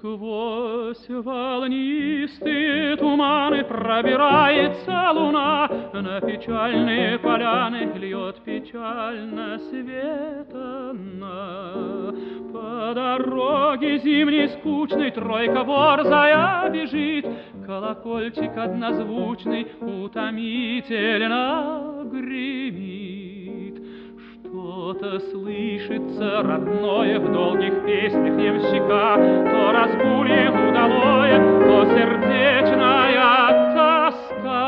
Сквозь волнистые туманы пробирается луна, на печальные поляны льет печально свет она. По дороге зимней скучной тройка борзая бежит, колокольчик однозвучный утомительно гремит. Что-то слышится родное в долгих песнях ямщика, то разбульем удалое, то сердечная тоска.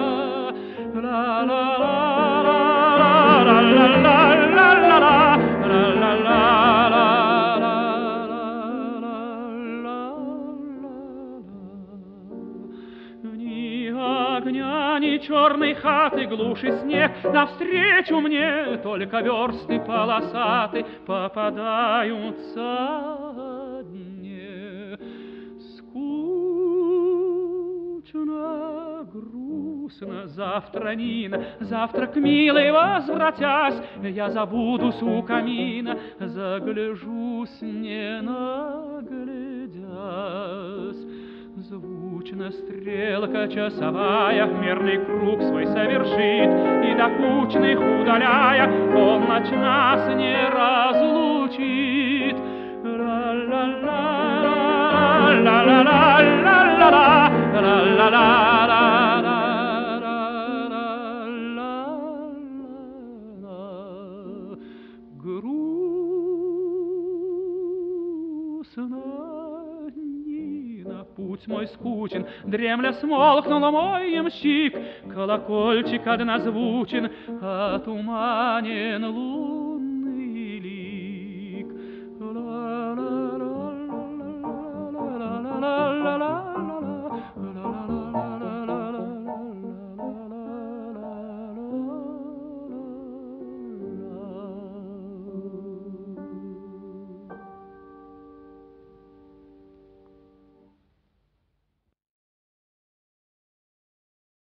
Ни черной хаты, глуши снег, навстречу мне только версты полосаты попадаются дне. Скучно, грустно, завтра Нина, завтра к милой возвратясь, я забудусь у камина, загляжусь, не наглядясь. Звучно стрелка часовая мерный круг свой совершит, и до кучных удаляя полночь нас не разлучит. Грустно, путь мой скучен, дремля смолкнул мой ямщик, колокольчик однозвучен, отуманен лун.